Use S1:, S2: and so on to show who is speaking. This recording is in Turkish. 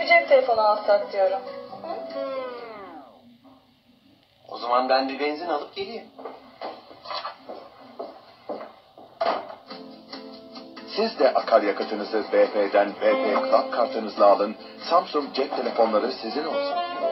S1: bir cep telefonu alsak diyorum.
S2: O zaman ben bir benzin alıp geleyim.
S3: Siz de akaryakıtınızı BP'den BP Club kartınızla alın. Samsung cep telefonları sizin olsun.